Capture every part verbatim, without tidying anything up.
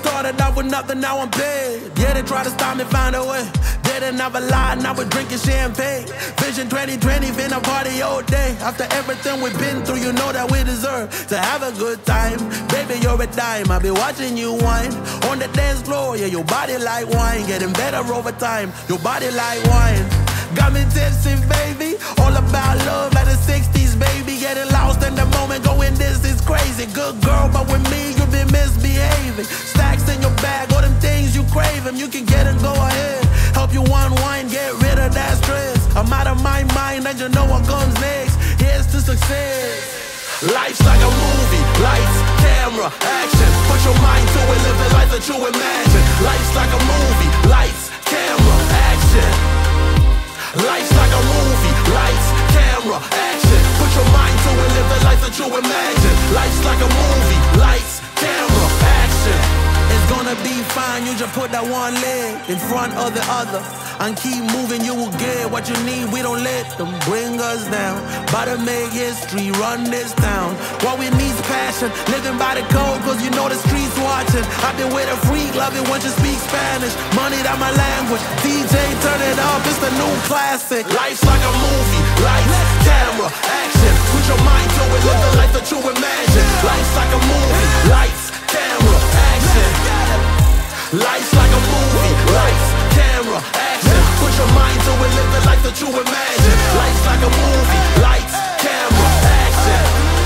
Started out with nothing, now I'm big. Yeah, they try to stop me, find a way. Didn't have a lie, now we're drinking champagne. Vision twenty twenty, been a party all day. After everything we've been through, you know that we deserve to have a good time. Baby, you're a dime, I'll be watching you whine on the dance floor, yeah, your body like wine. Getting better over time, your body like wine. Got me tipsy, baby, all about love like the sixties, baby. Getting lost in the moment, going this is crazy. Good girl, but with me, you've been misbehaving. Stacks in your bag, all them things you craving. You can get and go ahead, help you unwind, get rid of that stress. I'm out of my mind, and you know what comes next. Here's to success. Life's like a movie, lights, camera, action. Put your mind to it, live the life that you imagine. Life's like a movie, lights, camera, action. Life's like a movie, lights, camera, action. Put your mind to it, live the life that you imagine. Life's like a movie, lights, camera, action. It's gonna be fine, you just put that one leg in front of the other and keep moving, you will get what you need. We don't let them bring us down. About to make history, run this town. What we need's passion, living by the code, cause you know the streets watching. I've been with a freak, love it when you speak Spanish. Money, that my language, D J turn it up, it's the new classic. Life's like a movie, lights, camera, action. Put your mind to it, live the life that you imagine. Life's like a movie, lights, camera, action. Life's like a movie, lights, camera, action. Put your mind to it, live the life that you imagine. Life's like a movie, lights, camera, action.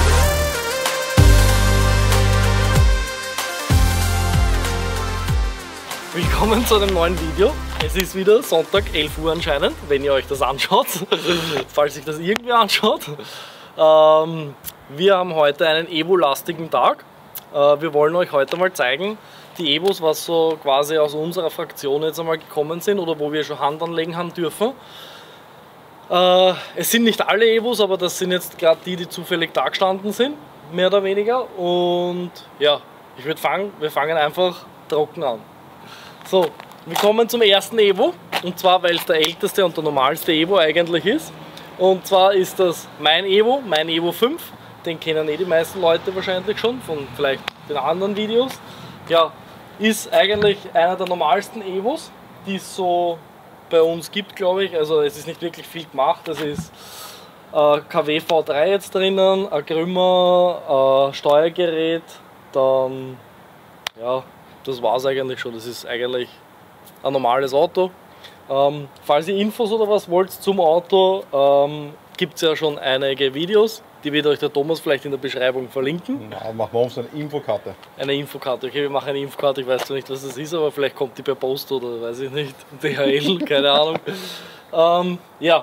Willkommen zu einem neuen Video. Es ist wieder Sonntag, elf Uhr anscheinend, wenn ihr euch das anschaut, falls sich das irgendwie anschaut. Ähm, wir haben heute einen Evo-lastigen Tag. Äh, wir wollen euch heute mal zeigen, die Evos, was so quasi aus unserer Fraktion jetzt einmal gekommen sind oder wo wir schon Hand anlegen haben dürfen. Äh, es sind nicht alle Evos, aber das sind jetzt gerade die, die zufällig da gestanden sind, mehr oder weniger. Und ja, ich würde fangen, wir fangen einfach trocken an. So, wir kommen zum ersten Evo, und zwar, weil es der älteste und der normalste Evo eigentlich ist. Und zwar ist das mein Evo, mein Evo fünf. Den kennen eh die meisten Leute wahrscheinlich schon von vielleicht den anderen Videos. Ja, ist eigentlich einer der normalsten Evos, die es so bei uns gibt, glaube ich. Also es ist nicht wirklich viel gemacht. Es ist äh, K W V drei jetzt drinnen, ein Grümmer, äh, Steuergerät, dann ja, das war es eigentlich schon. Das ist eigentlich ein normales Auto. Ähm, falls ihr Infos oder was wollt zum Auto, ähm, gibt es ja schon einige Videos. Die wird euch der Thomas vielleicht in der Beschreibung verlinken. Na, machen wir uns eine Infokarte. Eine Infokarte, okay, wir machen eine Infokarte, ich weiß zwar nicht, was das ist, aber vielleicht kommt die per Post oder weiß ich nicht, D H L, keine Ahnung. Ähm, ja,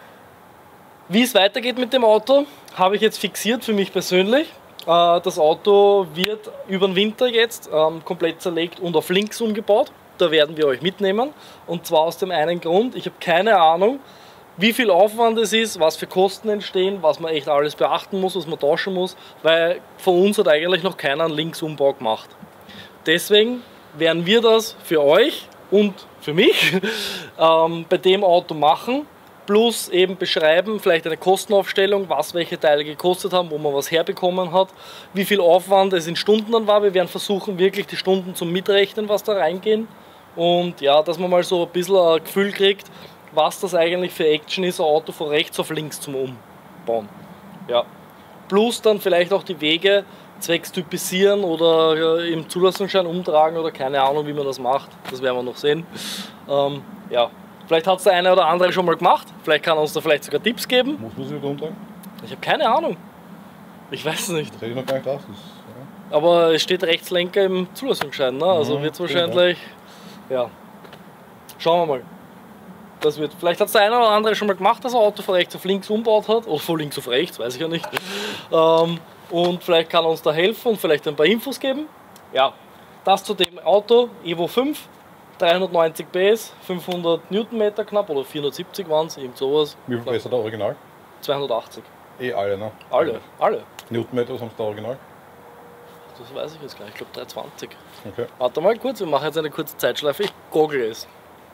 wie es weitergeht mit dem Auto, habe ich jetzt fixiert für mich persönlich. Äh, das Auto wird über den Winter jetzt ähm, komplett zerlegt und auf links umgebaut. Da werden wir euch mitnehmen, und zwar aus dem einen Grund, ich habe keine Ahnung, wie viel Aufwand es ist, was für Kosten entstehen, was man echt alles beachten muss, was man tauschen muss, weil von uns hat eigentlich noch keiner einen Linksumbau gemacht. Deswegen werden wir das für euch und für mich ähm, bei dem Auto machen, plus eben beschreiben, vielleicht eine Kostenaufstellung, was welche Teile gekostet haben, wo man was herbekommen hat, wie viel Aufwand es in Stunden dann war. Wir werden versuchen, wirklich die Stunden zum Mitrechnen, was da reingehen, und ja, dass man mal so ein bisschen ein Gefühl kriegt, was das eigentlich für Action ist, ein Auto von rechts auf links zum Umbauen. Ja. Plus dann vielleicht auch die Wege zwecks typisieren oder im Zulassungsschein umtragen oder keine Ahnung, wie man das macht. Das werden wir noch sehen. Ähm, ja. Vielleicht hat es der eine oder andere schon mal gemacht. Vielleicht kann er uns da vielleicht sogar Tipps geben. Muss man sich nicht umtragen? Ich habe keine Ahnung. Ich weiß es nicht. Das hätte ich noch gar nicht aus. Ja. Aber es steht Rechtslenker im Zulassungsschein, ne? Also Mhm, wird es wahrscheinlich. Ja. Schauen wir mal. Das wird, vielleicht hat es der eine oder andere schon mal gemacht, dass er Auto von rechts auf links umbaut hat, oder von links auf rechts, weiß ich ja nicht. Ähm, und vielleicht kann er uns da helfen und vielleicht ein paar Infos geben. Ja, das zu dem Auto, Evo fünf, dreihundertneunzig P S, fünfhundert Newtonmeter knapp, oder vierhundertsiebzig waren es, irgend sowas. Wie viel P S hat der Original? zweihundertachtzig. Eh alle, ne? Alle, alle. Newtonmeter, was haben sie da Original? Das weiß ich jetzt gar nicht, ich glaube dreihundertzwanzig. Okay. Warte mal kurz, wir machen jetzt eine kurze Zeitschleife, ich google es.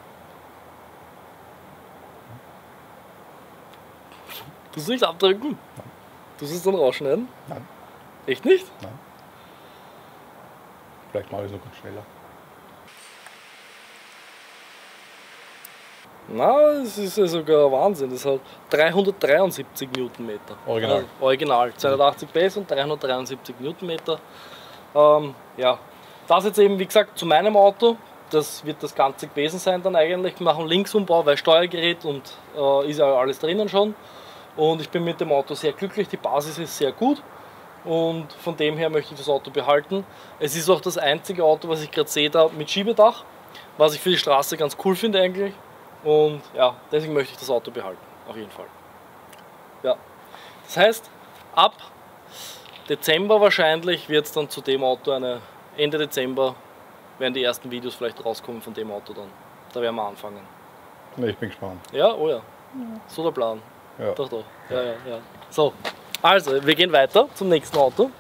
Du musst nicht abdrücken? Du musst es dann rausschneiden? Nein. Echt nicht? Nein. Vielleicht mache ich es noch ganz schneller. Na, es ist ja sogar Wahnsinn. Das hat dreihundertdreiundsiebzig Newtonmeter. Original. Also, original. zweihundertachtzig PS und dreihundertdreiundsiebzig Newtonmeter. Ähm, ja. Das jetzt eben, wie gesagt, zu meinem Auto. Das wird das Ganze gewesen sein dann eigentlich. Wir machen Linksumbau, weil Steuergerät und äh, ist ja alles drinnen schon. Und ich bin mit dem Auto sehr glücklich. Die Basis ist sehr gut. Und von dem her möchte ich das Auto behalten. Es ist auch das einzige Auto, was ich gerade sehe, da mit Schiebedach. Was ich für die Straße ganz cool finde eigentlich. Und ja, deswegen möchte ich das Auto behalten, auf jeden Fall. Ja, das heißt, ab Dezember wahrscheinlich wird es dann zu dem Auto eine, Ende Dezember werden die ersten Videos vielleicht rauskommen von dem Auto dann. Da werden wir anfangen. Ne, ich bin gespannt. Ja, oh ja, so der Plan. Ja. Doch, doch. Ja, ja, ja. So, also, wir gehen weiter zum nächsten Auto.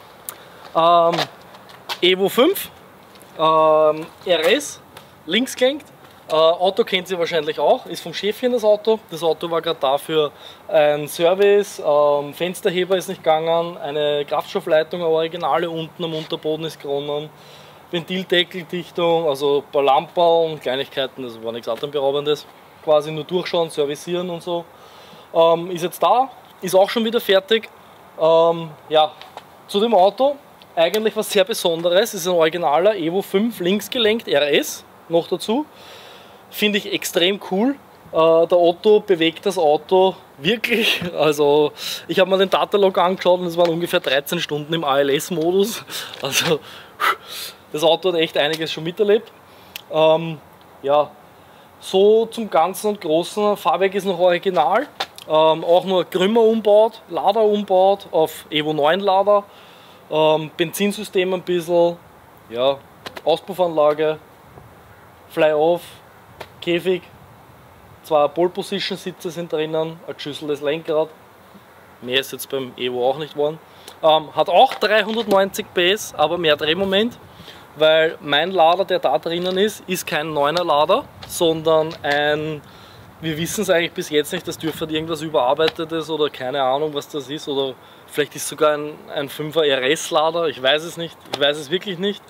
Ähm, Evo fünf, ähm, R S, linksgelenkt. Äh, Auto kennt ihr wahrscheinlich auch, ist vom Schäfchen das Auto. Das Auto war gerade dafür ein Service, ähm, Fensterheber ist nicht gegangen, eine Kraftstoffleitung, eine originale unten am Unterboden ist geronnen, Ventildeckeldichtung, also ein paar Lampen und Kleinigkeiten, das war nichts Atemberaubendes. Quasi nur durchschauen, servicieren und so. Ähm, ist jetzt da, ist auch schon wieder fertig. Ähm, ja, zu dem Auto, eigentlich was sehr Besonderes, ist ein originaler Evo fünf linksgelenkt R S, noch dazu. Finde ich extrem cool. Äh, der Otto bewegt das Auto wirklich. Also ich habe mir den Datalog angeschaut und es waren ungefähr dreizehn Stunden im A L S-Modus. Also das Auto hat echt einiges schon miterlebt. Ähm, ja, so zum Ganzen und Großen. Fahrwerk ist noch original. Ähm, auch nur Krümmer umbaut, Lader umbaut auf Evo neun Lader. Ähm, Benzinsystem ein bisschen. Ja, Auspuffanlage, Fly-Off. Käfig, zwei Pole-Position-Sitze sind drinnen, ein geschüsseltes Lenkrad, mehr ist jetzt beim Evo auch nicht geworden. Ähm, hat auch dreihundertneunzig PS, aber mehr Drehmoment, weil mein Lader, der da drinnen ist, ist kein neuner Lader, sondern ein, wir wissen es eigentlich bis jetzt nicht, das dürfte irgendwas überarbeitetes oder keine Ahnung was das ist, oder vielleicht ist sogar ein, ein fünfer R S-Lader, ich weiß es nicht, ich weiß es wirklich nicht.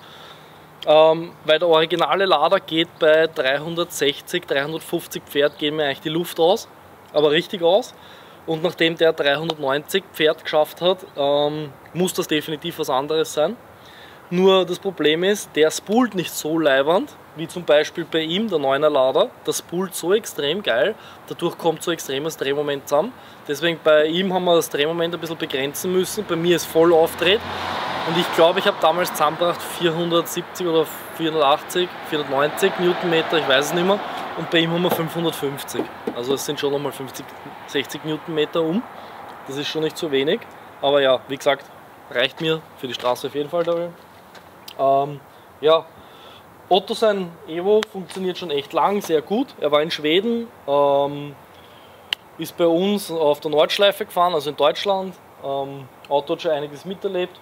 Ähm, weil der originale Lader geht bei dreihundertsechzig, dreihundertfünfzig Pferd, gehen mir eigentlich die Luft aus, aber richtig aus. Und nachdem der dreihundertneunzig Pferd geschafft hat, ähm, muss das definitiv was anderes sein. Nur das Problem ist, der spult nicht so leibernd, wie zum Beispiel bei ihm, der neuner Lader. Das spult so extrem geil, dadurch kommt so extremes Drehmoment zusammen. Deswegen bei ihm haben wir das Drehmoment ein bisschen begrenzen müssen, bei mir ist voll aufgedreht. Und ich glaube, ich habe damals zusammengebracht vierhundertsiebzig oder vierhundertachtzig, vierhundertneunzig Newtonmeter, ich weiß es nicht mehr. Und bei ihm haben wir fünfhundertfünfzig. Also es sind schon nochmal fünfzig, sechzig Newtonmeter um. Das ist schon nicht so wenig. Aber ja, wie gesagt, reicht mir für die Straße auf jeden Fall dabei. Ähm, ja, Otto sein Evo funktioniert schon echt lang, sehr gut. Er war in Schweden, ähm, ist bei uns auf der Nordschleife gefahren, also in Deutschland. Ähm, Auto hat schon einiges miterlebt.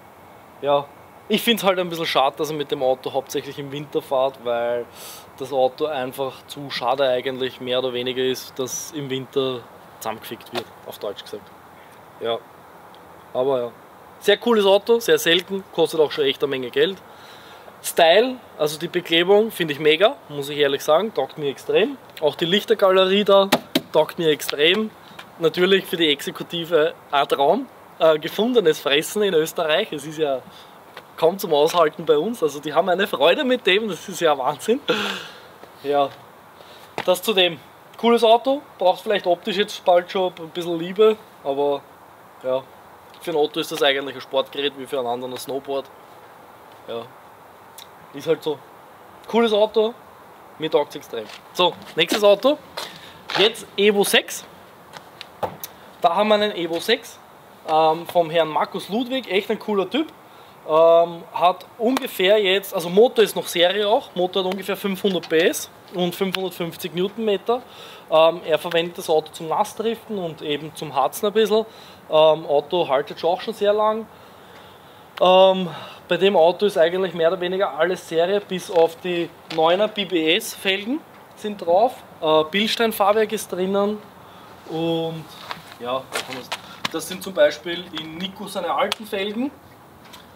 Ja, ich finde es halt ein bisschen schade, dass er mit dem Auto hauptsächlich im Winter fährt, weil das Auto einfach zu schade eigentlich mehr oder weniger ist, dass im Winter zusammengefickt wird, auf Deutsch gesagt. Ja, aber ja. Sehr cooles Auto, sehr selten, kostet auch schon echt eine Menge Geld. Style, also die Beklebung, finde ich mega, muss ich ehrlich sagen, taugt mir extrem. Auch die Lichtergalerie da taugt mir extrem. Natürlich für die Exekutive ein Traum. Äh, gefundenes Fressen in Österreich, es ist ja kaum zum Aushalten bei uns, also die haben eine Freude mit dem, das ist ja Wahnsinn. Ja, das zu dem. Cooles Auto, braucht vielleicht optisch jetzt bald schon ein bisschen Liebe, aber ja, für ein Auto ist das eigentlich ein Sportgerät wie für einen anderen ein Snowboard. Ja, ist halt so. Cooles Auto, mir taugt es extrem. So, nächstes Auto, jetzt Evo sechs. Da haben wir einen Evo sechs. Ähm, vom Herrn Markus Ludwig, echt ein cooler Typ. Ähm, hat ungefähr jetzt, also Motor ist noch Serie auch, Motor hat ungefähr fünfhundert PS und fünfhundertfünfzig Newtonmeter. Ähm, er verwendet das Auto zum Nassdriften und eben zum Harzen ein bisschen. Ähm, Auto haltet schon auch schon sehr lang. Ähm, bei dem Auto ist eigentlich mehr oder weniger alles Serie, bis auf die neuner B B S-Felgen sind drauf. Äh, Bilstein-Fahrwerk ist drinnen und ja, das sind zum Beispiel in Nico seine alten Felgen.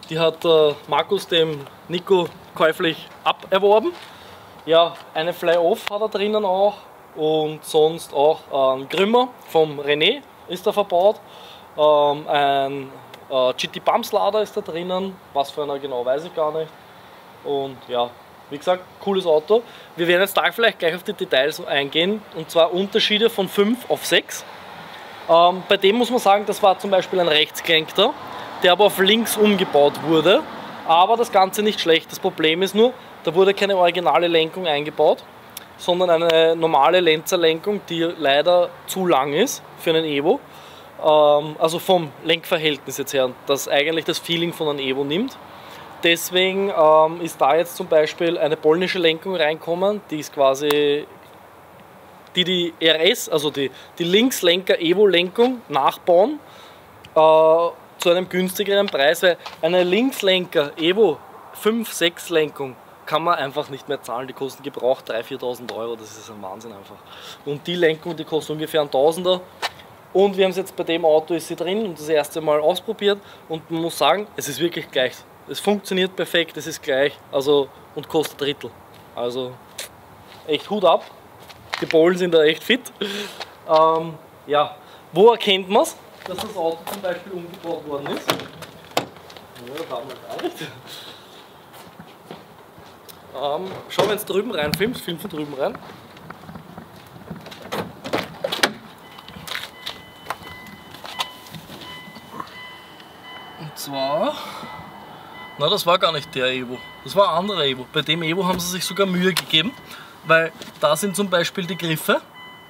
Die hat äh, Markus dem Nico käuflich aberworben. Ja, eine Fly-Off hat er drinnen auch und sonst auch ein Grümmer vom René ist da verbaut. Ähm, ein äh, G T Bumps Lader ist da drinnen, was für einer genau weiß ich gar nicht. Und ja, wie gesagt, cooles Auto. Wir werden jetzt da vielleicht gleich auf die Details eingehen und zwar Unterschiede von fünf auf sechs. Ähm, bei dem muss man sagen, das war zum Beispiel ein Rechtsgelenkter, der aber auf links umgebaut wurde. Aber das Ganze nicht schlecht. Das Problem ist nur, da wurde keine originale Lenkung eingebaut, sondern eine normale Lenzerlenkung, die leider zu lang ist für einen Evo. Ähm, also vom Lenkverhältnis jetzt her, das eigentlich das Feeling von einem Evo nimmt. Deswegen ähm, ist da jetzt zum Beispiel eine polnische Lenkung reinkommen, die ist quasi die die R S, also die, die Linkslenker-Evo-Lenkung nachbauen. Äh, zu einem günstigeren Preis, weil eine Linkslenker Evo fünf sechs Lenkung kann man einfach nicht mehr zahlen, die kosten gebraucht dreitausend, viertausend Euro, das ist ein Wahnsinn einfach. Und die Lenkung, die kostet ungefähr ein Tausender und wir haben es jetzt bei dem Auto, ist sie drin und das erste Mal ausprobiert und man muss sagen, es ist wirklich gleich, es funktioniert perfekt, es ist gleich, also und kostet Drittel, also echt Hut ab, die Polen sind da echt fit. Ähm, ja, wo erkennt man es? Dass das Auto zum Beispiel umgebaut worden ist. Ja, da haben wir gar nicht. Ähm, schau, wenn es drüben rein filmst, film von drüben rein. Und zwar, na, das war gar nicht der Evo, das war ein anderer Evo. Bei dem Evo haben sie sich sogar Mühe gegeben, weil da sind zum Beispiel die Griffe.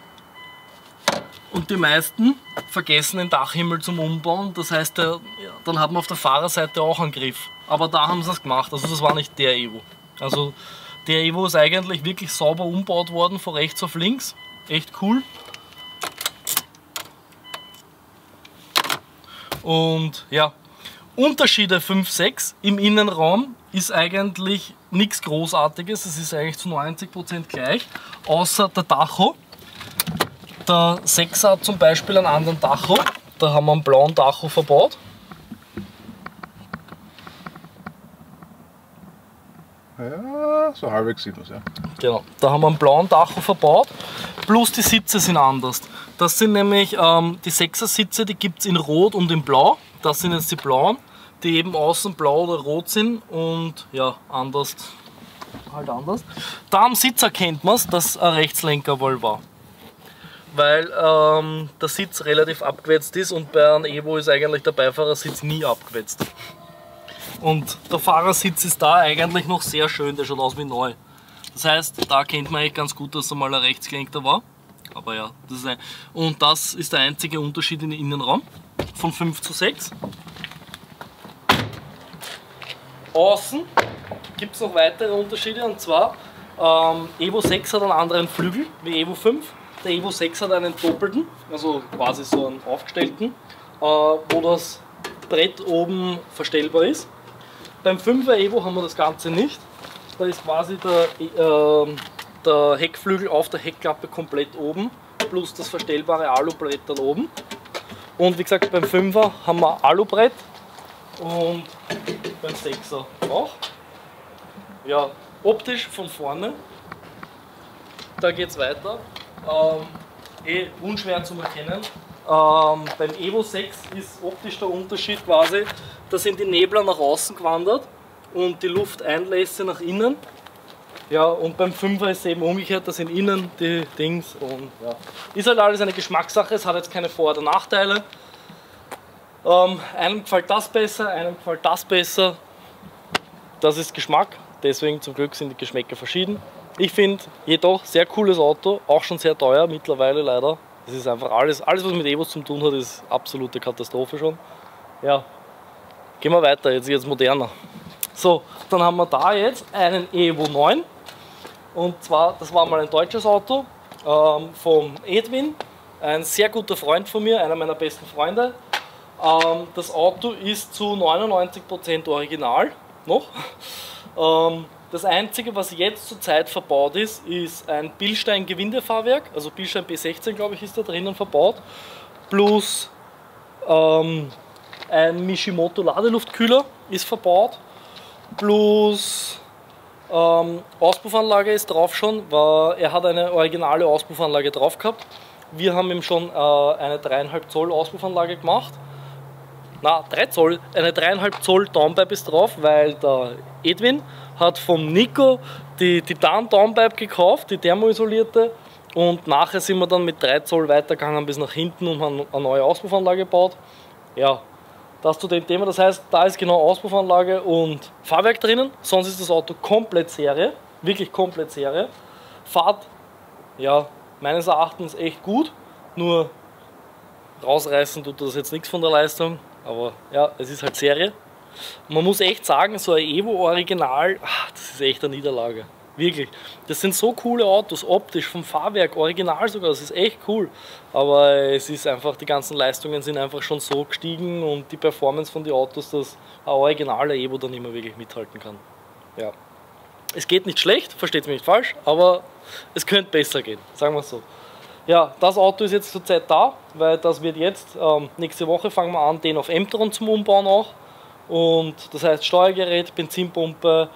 Und die meisten vergessen den Dachhimmel zum Umbauen, das heißt, der, ja, dann hat man auf der Fahrerseite auch einen Griff. Aber da haben sie es gemacht, also das war nicht der Evo. Also der Evo ist eigentlich wirklich sauber umgebaut worden, von rechts auf links. Echt cool. Und ja, Unterschiede fünf sechs im Innenraum ist eigentlich nichts Großartiges, es ist eigentlich zu neunzig Prozent gleich, außer der Tacho. Der sechser hat zum Beispiel einen anderen Tacho, da haben wir einen blauen Tacho verbaut. Ja, so halbwegs sieht man es, ja. Genau, da haben wir einen blauen Tacho verbaut, plus die Sitze sind anders. Das sind nämlich ähm, die sechser Sitze, die gibt es in Rot und in Blau. Das sind jetzt die blauen, die eben außen blau oder rot sind und ja, anders, halt anders. Da am Sitz erkennt man es, dass ein Rechtslenker wohl war. Weil ähm, der Sitz relativ abgewetzt ist und bei einem Evo ist eigentlich der Beifahrersitz nie abgewetzt. Und der Fahrersitz ist da eigentlich noch sehr schön, der schaut aus wie neu. Das heißt, da erkennt man echt ganz gut, dass er mal ein Rechtsgelenkter war. Aber ja, das ist ein und das ist der einzige Unterschied in den Innenraum von fünf zu sechs. Außen gibt es noch weitere Unterschiede und zwar ähm, Evo sechs hat einen anderen Flügel wie Evo fünf. Der Evo sechs hat einen doppelten, also quasi so einen aufgestellten, äh, wo das Brett oben verstellbar ist. Beim fünfer Evo haben wir das Ganze nicht. Da ist quasi der, äh, der Heckflügel auf der Heckklappe komplett oben, plus das verstellbare Alubrett dann oben. Und wie gesagt, beim fünfer haben wir Alubrett und beim sechser auch. Ja, optisch von vorne, da geht es weiter. Ähm, eh unschwer zu erkennen. Ähm, beim Evo sechs ist optisch der Unterschied quasi, da sind die Nebler nach außen gewandert und die Lufteinlässe nach innen. Ja, und beim fünfer ist es eben umgekehrt, da sind innen die Dings und ja. Ist halt alles eine Geschmackssache, es hat jetzt keine Vor- oder Nachteile. Ähm, einem gefällt das besser, einem gefällt das besser. Das ist Geschmack, deswegen zum Glück sind die Geschmäcker verschieden. Ich finde jedoch sehr cooles Auto, auch schon sehr teuer mittlerweile leider. Das ist einfach alles, alles was mit Evos zu tun hat, ist absolute Katastrophe schon. Ja, gehen wir weiter, jetzt jetzt moderner. So, dann haben wir da jetzt einen Evo neun. Und zwar, das war mal ein deutsches Auto ähm, vom Edwin, ein sehr guter Freund von mir, einer meiner besten Freunde. Ähm, das Auto ist zu neunundneunzig Prozent original noch. Ähm, Das Einzige, was jetzt zurzeit verbaut ist, ist ein Bilstein-Gewindefahrwerk, also Bilstein B sechzehn, glaube ich, ist da drinnen verbaut, plus ähm, ein Mishimoto Ladeluftkühler ist verbaut, plus ähm, Auspuffanlage ist drauf schon, weil er hat eine originale Auspuffanlage drauf gehabt. Wir haben ihm schon äh, eine dreieinhalb Zoll Auspuffanlage gemacht. Na, drei Zoll, eine dreieinhalb Zoll Downpipe ist drauf, weil der Edwin hat vom Nico die Titan Downpipe gekauft, die thermoisolierte, und nachher sind wir dann mit drei Zoll weitergegangen bis nach hinten und haben eine neue Auspuffanlage gebaut. Ja, das zu dem Thema, das heißt, da ist genau Auspuffanlage und Fahrwerk drinnen, sonst ist das Auto komplett Serie, wirklich komplett Serie. Fahrt, ja, meines Erachtens echt gut, nur rausreißen tut das jetzt nichts von der Leistung. Aber ja, es ist halt Serie. Man muss echt sagen, so ein Evo Original, ach, das ist echt eine Niederlage. Wirklich. Das sind so coole Autos, optisch, vom Fahrwerk, original sogar, das ist echt cool. Aber es ist einfach, die ganzen Leistungen sind einfach schon so gestiegen und die Performance von den Autos, dass ein originaler Evo dann immer wirklich mithalten kann. Ja. Es geht nicht schlecht, versteht mich nicht falsch, aber es könnte besser gehen, sagen wir es so. Ja, das Auto ist jetzt zurzeit da, weil das wird jetzt, ähm, nächste Woche fangen wir an, den auf M-Tron zum Umbauen auch. Und das heißt Steuergerät, Benzinpumpe,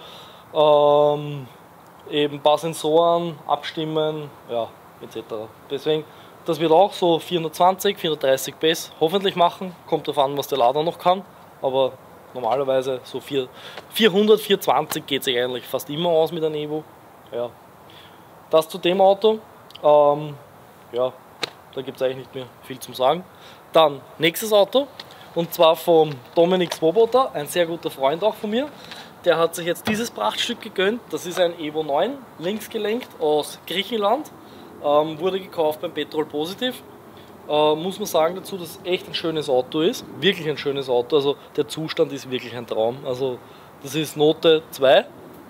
ähm, eben ein paar Sensoren, abstimmen, ja, et cetera. Deswegen, das wird auch so vierhundertzwanzig, vierhundertdreißig P S hoffentlich machen, kommt darauf an, was der Lader noch kann, aber normalerweise so vierhundert, vierhundertzwanzig geht sich eigentlich fast immer aus mit einem Evo. Ja. Das zu dem Auto. Ähm, Ja, da gibt es eigentlich nicht mehr viel zum sagen. Dann nächstes Auto, und zwar vom Dominik Swoboda, ein sehr guter Freund auch von mir. Der hat sich jetzt dieses Prachtstück gegönnt. Das ist ein Evo neun, linksgelenkt aus Griechenland. Ähm, wurde gekauft beim Petrol Positiv. Äh, muss man sagen dazu, dass es echt ein schönes Auto ist. Wirklich ein schönes Auto. Also der Zustand ist wirklich ein Traum. Also das ist Note zwei.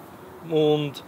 Und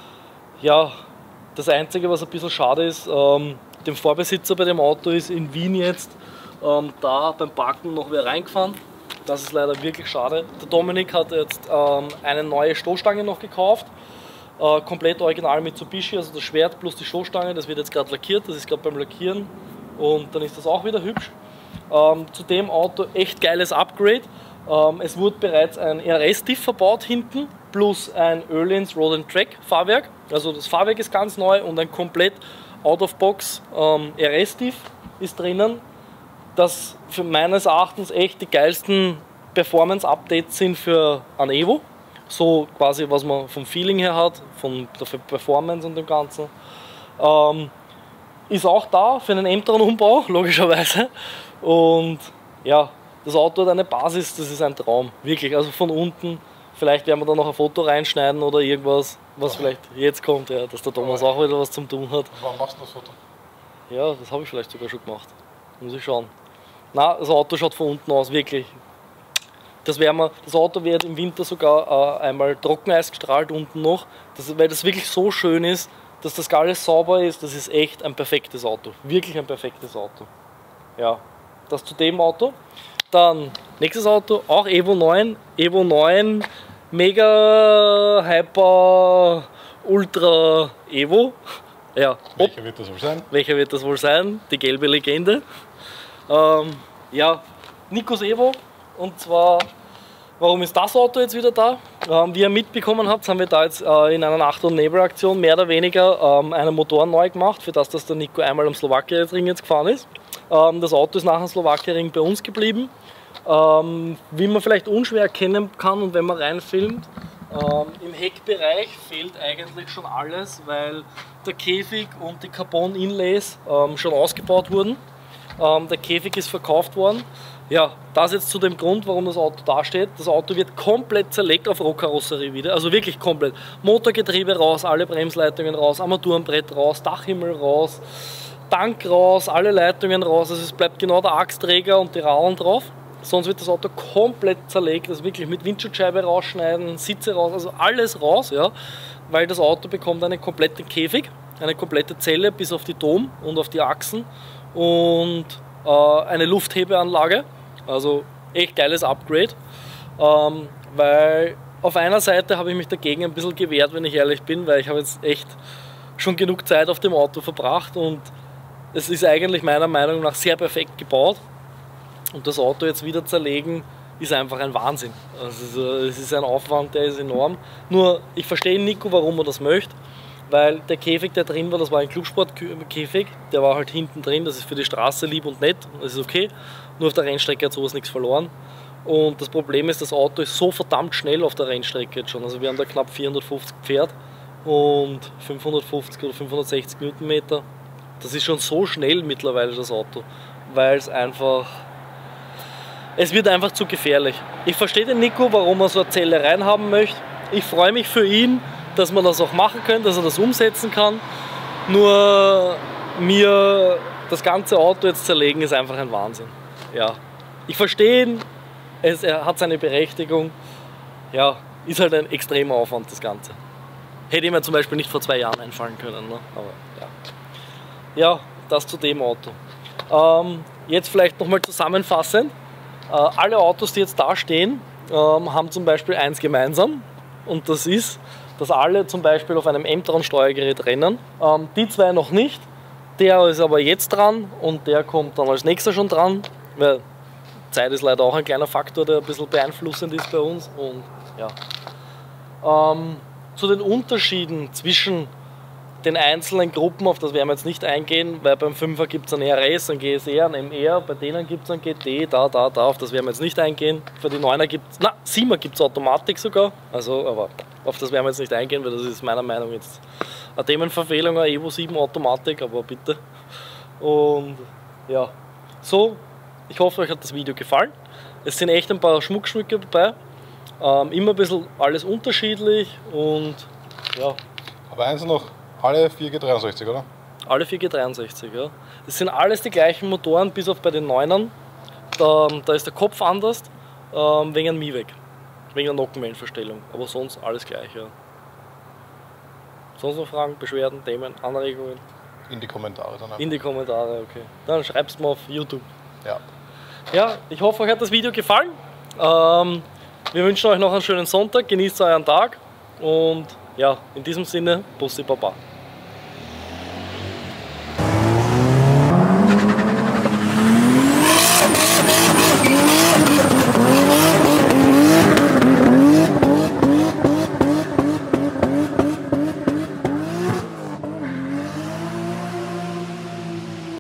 ja, das Einzige, was ein bisschen schade ist, ähm, dem Vorbesitzer bei dem Auto ist in Wien jetzt ähm, da beim Parken noch wer reingefahren. Das ist leider wirklich schade. Der Dominik hat jetzt ähm, eine neue Stoßstange noch gekauft. Äh, komplett original Mitsubishi, also das Schwert plus die Stoßstange, das wird jetzt gerade lackiert, das ist gerade beim Lackieren und dann ist das auch wieder hübsch. Ähm, zu dem Auto echt geiles Upgrade. Ähm, es wurde bereits ein R S-Diff verbaut hinten, plus ein Öhlins Road and Track Fahrwerk. Also das Fahrwerk ist ganz neu und ein komplett Out-of-Box ähm, R S-Diff ist drinnen, das für meines Erachtens echt die geilsten Performance-Updates sind für ein Evo. So quasi, was man vom Feeling her hat, von der Performance und dem Ganzen. Ähm, ist auch da für einen M-Tron-Umbau, logischerweise. Und ja, das Auto hat eine Basis, das ist ein Traum, wirklich. Also von unten, vielleicht werden wir da noch ein Foto reinschneiden oder irgendwas, was vielleicht jetzt kommt, ja, dass der Thomas auch wieder was zum tun hat. Warum machst du das Foto? Ja, das habe ich vielleicht sogar schon gemacht. Muss ich schauen. Na, das Auto schaut von unten aus wirklich. Das, wir, das Auto wird im Winter sogar äh, einmal Trockeneis gestrahlt unten noch, das, weil das wirklich so schön ist, dass das alles sauber ist. Das ist echt ein perfektes Auto. Wirklich ein perfektes Auto. Ja, das zu dem Auto. Dann nächstes Auto, auch Evo neun. Evo neun Mega Hyper Ultra Evo. Ja, welcher wird das wohl sein? Welcher wird das wohl sein? Die gelbe Legende. Ähm, ja, Nikos Evo. Und zwar, warum ist das Auto jetzt wieder da? Ähm, wie ihr mitbekommen habt, haben wir da jetzt äh, in einer Nacht- und Nebelaktion mehr oder weniger ähm, einen Motor neu gemacht, für das, dass der Nico einmal am Slowakei-Ring jetzt gefahren ist. Ähm, das Auto ist nach dem Slowakei-Ring bei uns geblieben. Ähm, wie man vielleicht unschwer erkennen kann und wenn man reinfilmt, ähm, im Heckbereich fehlt eigentlich schon alles, weil der Käfig und die Carbon-Inlays ähm, schon ausgebaut wurden. Ähm, der Käfig ist verkauft worden. Ja, das jetzt zu dem Grund, warum das Auto da steht. Das Auto wird komplett zerlegt auf Rohkarosserie wieder, also wirklich komplett. Motorgetriebe raus, alle Bremsleitungen raus, Armaturenbrett raus, Dachhimmel raus, Tank raus, alle Leitungen raus. Also es bleibt genau der Achsträger und die Radeln drauf. Sonst wird das Auto komplett zerlegt, also wirklich mit Windschutzscheibe rausschneiden, Sitze raus, also alles raus, ja, weil das Auto bekommt einen kompletten Käfig, eine komplette Zelle bis auf die Dom und auf die Achsen und äh, eine Lufthebeanlage. Also echt geiles Upgrade, ähm, weil auf einer Seite habe ich mich dagegen ein bisschen gewehrt, wenn ich ehrlich bin, weil ich habe jetzt echt schon genug Zeit auf dem Auto verbracht und es ist eigentlich meiner Meinung nach sehr perfekt gebaut. Und das Auto jetzt wieder zerlegen, ist einfach ein Wahnsinn. Also es ist ein Aufwand, der ist enorm. Nur, ich verstehe Nico, warum er das möchte. Weil der Käfig, der drin war, das war ein Clubsport-Käfig, der war halt hinten drin, das ist für die Straße lieb und nett, das ist okay. Nur auf der Rennstrecke hat sowas nichts verloren. Und das Problem ist, das Auto ist so verdammt schnell auf der Rennstrecke jetzt schon. Also wir haben da knapp vierhundertfünfzig Pferd und fünfhundertfünfzig oder fünfhundertsechzig Newtonmeter. Das ist schon so schnell mittlerweile, das Auto, weil es einfach... Es wird einfach zu gefährlich. Ich verstehe den Nico, warum er so eine Zelle reinhaben möchte. Ich freue mich für ihn, dass man das auch machen kann, dass er das umsetzen kann. Nur mir das ganze Auto jetzt zerlegen ist einfach ein Wahnsinn. Ja, ich verstehe ihn, es, er hat seine Berechtigung. Ja, ist halt ein extremer Aufwand, das Ganze. Hätte ihm ja zum Beispiel nicht vor zwei Jahren einfallen können. Ne? Aber ja. Ja, das zu dem Auto. Ähm, jetzt vielleicht nochmal zusammenfassend. Äh, alle Autos, die jetzt da stehen, ähm, haben zum Beispiel eins gemeinsam. Und das ist, dass alle zum Beispiel auf einem M-Tron Steuergerät rennen. Ähm, die zwei noch nicht. Der ist aber jetzt dran und der kommt dann als nächster schon dran. Weil Zeit ist leider auch ein kleiner Faktor, der ein bisschen beeinflussend ist bei uns. Und, ja. ähm, zu den Unterschieden zwischen den einzelnen Gruppen, auf das werden wir jetzt nicht eingehen, weil beim fünfer gibt es ein R S, ein G S R, ein M R, bei denen gibt es ein G T, da, da, da, auf das werden wir jetzt nicht eingehen. Für die neuner gibt es, na, siebener gibt es Automatik sogar, also, aber auf das werden wir jetzt nicht eingehen, weil das ist meiner Meinung nach jetzt eine Themenverfehlung, eine Evo sieben Automatik, aber bitte. Und ja, so, ich hoffe, euch hat das Video gefallen. Es sind echt ein paar Schmuckstücke dabei, ähm, immer ein bisschen alles unterschiedlich und ja. Aber eins noch. Alle vier G dreiundsechzig, oder? Alle vier G dreiundsechzig, ja. Das sind alles die gleichen Motoren, bis auf bei den neunern. Da, da ist der Kopf anders, ähm, wegen einem MIWEG, wegen der Nockenwellenverstellung. Aber sonst alles gleich, ja. Sonst noch Fragen, Beschwerden, Themen, Anregungen? In die Kommentare dann einfach. In die Kommentare, okay. Dann schreib's mal auf YouTube. Ja. Ja, ich hoffe, euch hat das Video gefallen. Ähm, wir wünschen euch noch einen schönen Sonntag, genießt euren Tag und ja, in diesem Sinne, Bussi Baba.